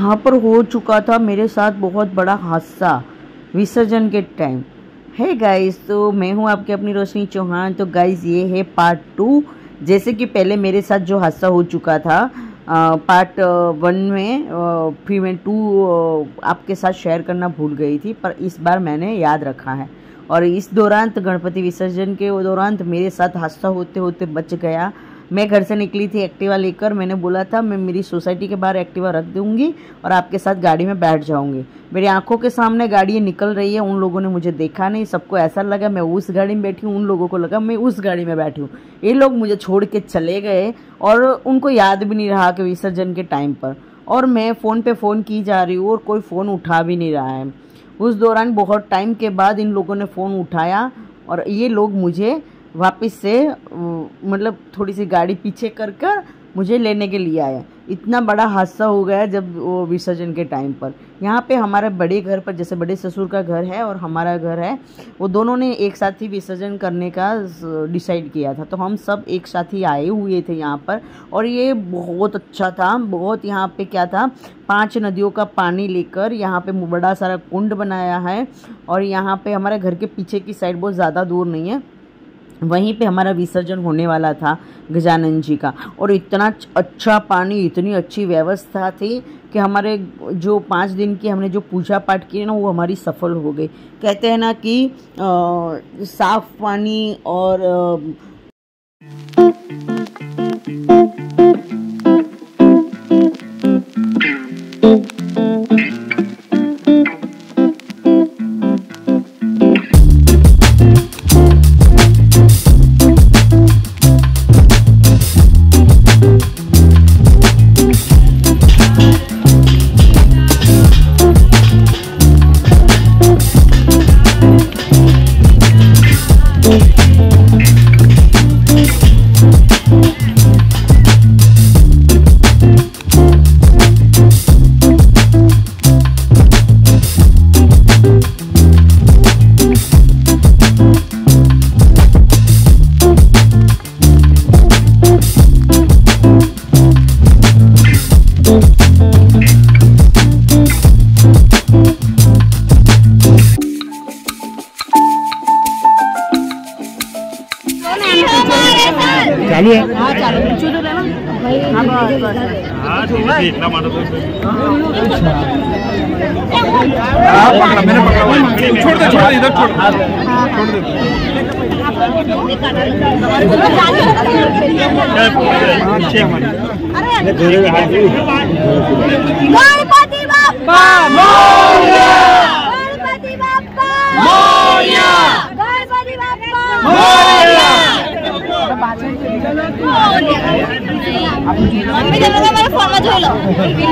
यहाँ पर हो चुका था मेरे साथ बहुत बड़ा हादसा विसर्जन के टाइम। है गाइस, तो मैं हूँ आपकी अपनी रोशनी चौहान। तो गाइस ये है पार्ट 2। जैसे कि पहले मेरे साथ जो हादसा हो चुका था पार्ट 1 में, फिर मैं 2 आपके साथ शेयर करना भूल गई थी, पर इस बार मैंने याद रखा है। और इस दौरान तो गणपति विसर्जन के दौरान तो मेरे साथ हादसा होते होते बच गया। मैं घर से निकली थी एक्टिवा लेकर। मैंने बोला था मैं मेरी सोसाइटी के बाहर एक्टिवा रख दूंगी और आपके साथ गाड़ी में बैठ जाऊंगी। मेरी आंखों के सामने गाड़ी निकल रही है, उन लोगों ने मुझे देखा नहीं। सबको ऐसा लगा मैं उस गाड़ी में बैठी हूँ, उन लोगों को लगा मैं उस गाड़ी में बैठी हूँ। ये लोग मुझे छोड़ के चले गए और उनको याद भी नहीं रहा कि विसर्जन के टाइम पर, और मैं फ़ोन पे फ़ोन की जा रही हूँ और कोई फ़ोन उठा भी नहीं रहा है। उस दौरान बहुत टाइम के बाद इन लोगों ने फ़ोन उठाया और ये लोग मुझे वापस से मतलब थोड़ी सी गाड़ी पीछे कर मुझे लेने के लिए आया। इतना बड़ा हादसा हो गया जब वो विसर्जन के टाइम पर। यहाँ पे हमारे बड़े घर पर, जैसे बड़े ससुर का घर है और हमारा घर है, वो दोनों ने एक साथ ही विसर्जन करने का डिसाइड किया था। तो हम सब एक साथ ही आए हुए थे यहाँ पर, और ये बहुत अच्छा था। बहुत यहाँ पे क्या था, 5 नदियों का पानी लेकर यहाँ पे बड़ा सारा कुंड बनाया है। और यहाँ पे हमारे घर के पीछे की साइड, बहुत ज़्यादा दूर नहीं है, वहीं पे हमारा विसर्जन होने वाला था गजानन जी का। और इतना अच्छा पानी, इतनी अच्छी व्यवस्था थी कि हमारे जो 5 दिन की हमने जो पूजा पाठ की ना, वो हमारी सफल हो गई। कहते हैं ना कि साफ पानी और चालू है। हाँ चालू छोड़ दे इधर छोड़ दे। गणपति बाप्पा मोरया, गणपति बाप्पा मोरया, गणपति बाप्पा मोरया। मम्मी जब मेरे फोन में जोड़ लो।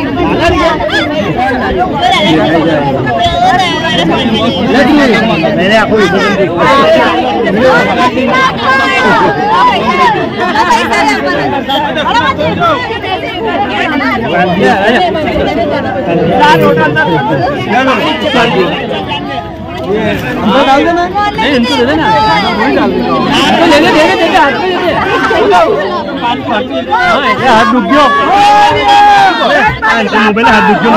मेरे आपको डाल देना, नहीं इनको दे देना, वही डाल देना, दे हाथ में दे हाथ डूब गया, मोबाइल हाथ डूब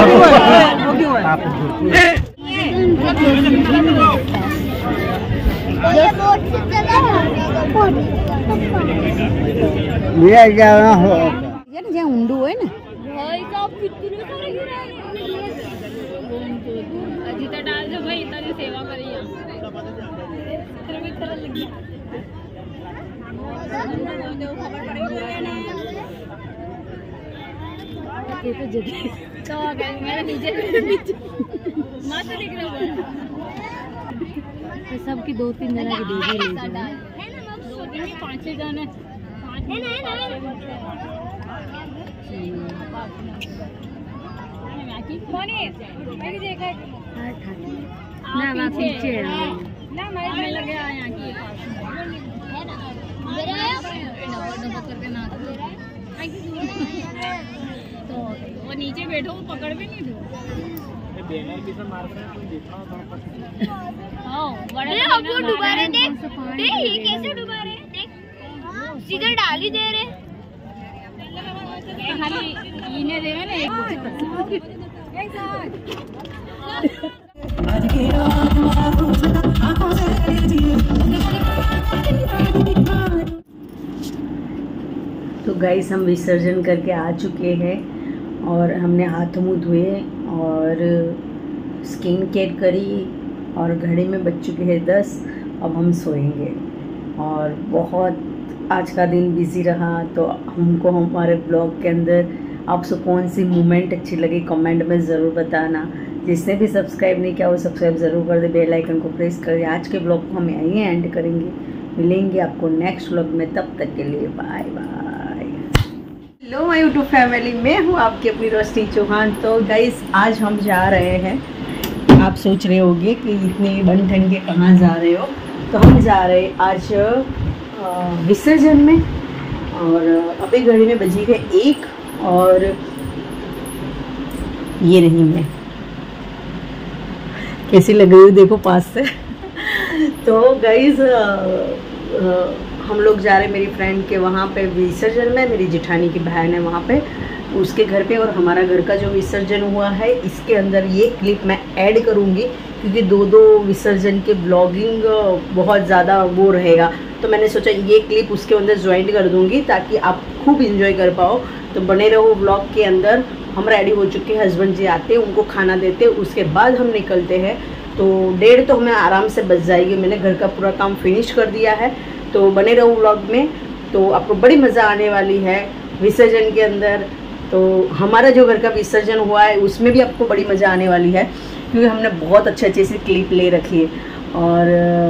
गया ઊંડું હોય ને हजी तो डाल दो भाई, इतना सेवा करी तो मेरा नीचे मस्त दिख रहा है। सबकी 2-3 जना की डीजे ले जाए, 2-5 जने ना पीछे ना मैं लगे यहाँ की करके ना तो वो नीचे बैठो, वो पकड़ भी नहीं दो। बैनर भी से मार रहे हैं, देखा हां बड़े अब वो डुबा रहे, देख देख ये कैसे डुबा रहे, देख सीधा डाल ही दे रहे। खाली इन्हें देवे ना एक तो गाइस हम विसर्जन करके आ चुके हैं और हमने हाथ मुँह धोए और स्किन केयर करी और घड़ी में बज चुके हैं 10। अब हम सोएंगे और बहुत आज का दिन बिजी रहा। तो हमको हमारे ब्लॉग के अंदर आपसे कौन सी मोमेंट अच्छी लगी कमेंट में ज़रूर बताना। जिसने भी सब्सक्राइब नहीं किया वो सब्सक्राइब ज़रूर कर दे, बेल आइकन को प्रेस करें। आज के ब्लॉग को हम यहीं एंड करेंगे, मिलेंगे आपको नेक्स्ट ब्लॉग में, तब तक के लिए bye bye. Hello my YouTube family, मैं हूँ आपकी अपनी रोशनी चौहान। तो गाइस आज हम जा रहे हैं, आप सोच रहे होंगे कि इतने बन ठन के कहाँ जा रहे हो। तो हम जा रहे हैं आज विसर्जन में और अभी घड़ी में बजी है 1 और ये रही मैं, कैसी लग रही हूँ देखो पास से। तो गाइज हम लोग जा रहे हैं मेरी फ्रेंड के वहाँ पे विसर्जन में, मेरी जेठानी की बहन है वहाँ पे उसके घर पे, और हमारा घर का जो विसर्जन हुआ है इसके अंदर ये क्लिप मैं ऐड करूँगी क्योंकि दो विसर्जन के ब्लॉगिंग बहुत ज़्यादा वो रहेगा। तो मैंने सोचा ये क्लिप उसके अंदर ज्वाइन कर दूँगी ताकि आप खूब इंजॉय कर पाओ। तो बने रहो ब्लॉग के अंदर। हम रेडी हो चुके हैं, हस्बैंड जी आते उनको खाना देते, उसके बाद हम निकलते हैं। तो 1:30 तो हमें आराम से बच जाएगी। मैंने घर का पूरा काम फिनिश कर दिया है। तो बने रहो व्लॉग में, तो आपको बड़ी मज़ा आने वाली है विसर्जन के अंदर। तो हमारा जो घर का विसर्जन हुआ है उसमें भी आपको बड़ी मज़ा आने वाली है क्योंकि हमने बहुत अच्छे से क्लिप ले रखी है। और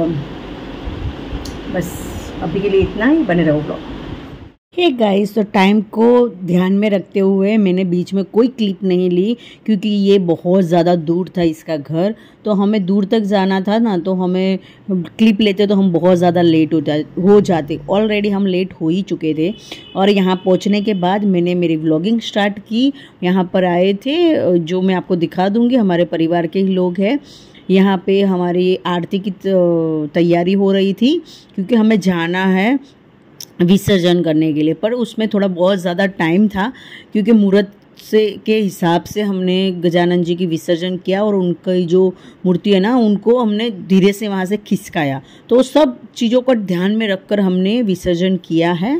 बस अभी के लिए इतना ही, बने रहो व्लॉग। हे गाइस, तो टाइम को ध्यान में रखते हुए मैंने बीच में कोई क्लिप नहीं ली क्योंकि ये बहुत ज़्यादा दूर था इसका घर। तो हमें दूर तक जाना था ना, तो हमें क्लिप लेते तो हम बहुत ज़्यादा लेट हो जाते। ऑलरेडी हम लेट हो ही चुके थे। और यहाँ पहुँचने के बाद मैंने मेरी व्लॉगिंग स्टार्ट की। यहाँ पर आए थे जो मैं आपको दिखा दूँगी, हमारे परिवार के ही लोग हैं। यहाँ पे हमारी आरती की तैयारी हो रही थी क्योंकि हमें जाना है विसर्जन करने के लिए, पर उसमें थोड़ा बहुत ज़्यादा टाइम था क्योंकि मुहूर्त से के हिसाब से हमने गजानन जी की विसर्जन किया और उनकी जो मूर्ति है ना उनको हमने धीरे से वहाँ से खिसकाया। तो सब चीज़ों को ध्यान में रखकर हमने विसर्जन किया है।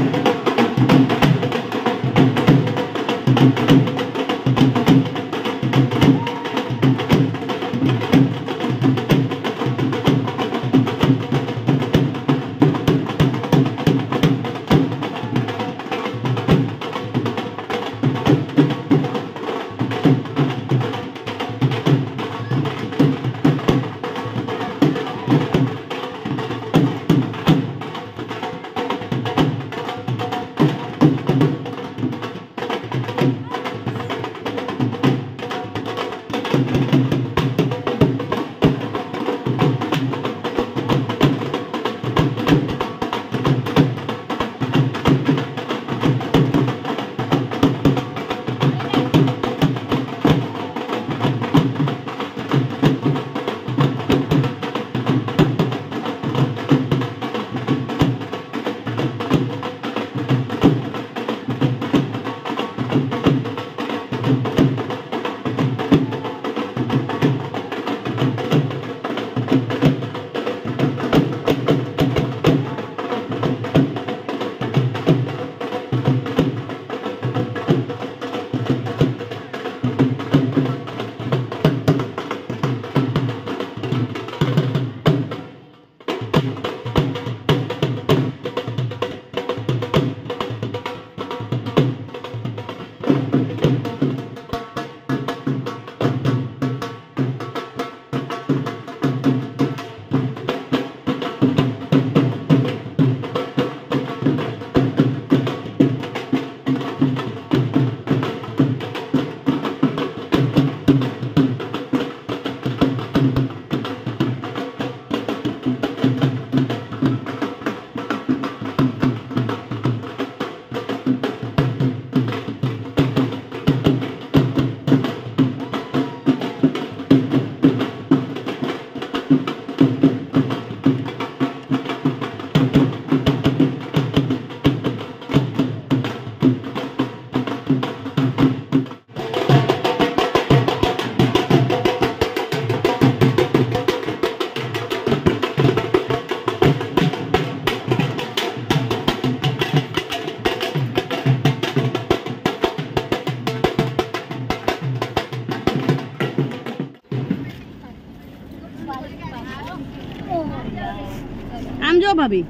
આમ જો ભાભી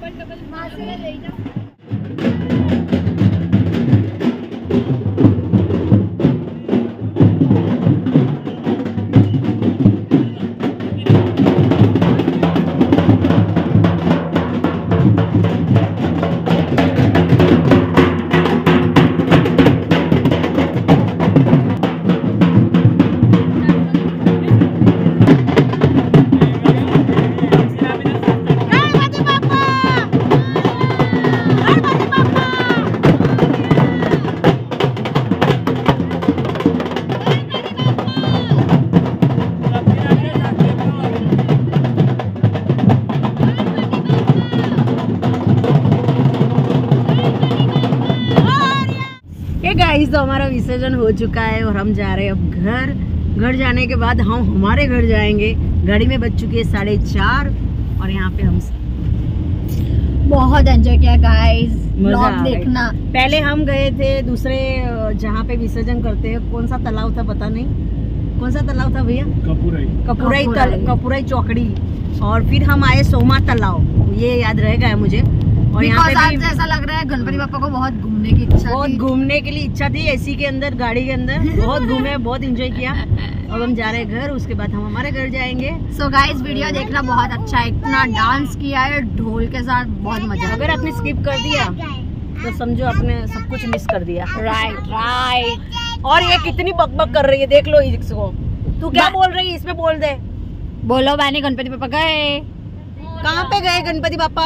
गाइस तो हमारा विसर्जन हो चुका है और हम जा रहे हैं अब घर जाने के बाद हम हमारे घर जाएंगे। घड़ी में बज चुकी है 4:30 और यहाँ पे हम बहुत एंजॉय किया गाइस, व्लॉग देखना। पहले हम गए थे दूसरे जहाँ पे विसर्जन करते हैं, कौन सा तालाब था पता नहीं, कौन सा तालाब था भैया? कपूराई चौकड़ी। और फिर हम आए सोमा तालाब, ये याद रहेगा है मुझे। और यहाँ पे भी ऐसा लग रहा है गणपति पापा को बहुत घूमने की इच्छा, बहुत घूमने के लिए इच्छा थी, एसी के अंदर, गाड़ी के अंदर बहुत घूमे, बहुत एंजॉय किया। अब हम जा रहे हैं घर, उसके बाद हम हमारे घर जाएंगे। सो गाइस वीडियो देखना बहुत अच्छा है, इतना डांस किया है ढोल के साथ, बहुत मजा। अगर आपने स्किप कर दिया तो समझो आपने सब कुछ मिस कर दिया। राइट। और ये कितनी बकबक कर रही है, देख लो इसको। तू क्या बोल रही है, इसमें बोल दे। बोलो मैंने गणपति पापा गए। कहाँ पे गए गणपति पापा?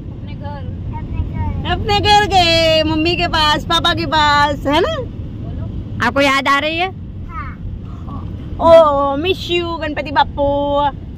अपने घर गए, मम्मी के पास, पापा के पास, है ना? आपको याद आ रही है? Oh miss you Ganpati Bapu.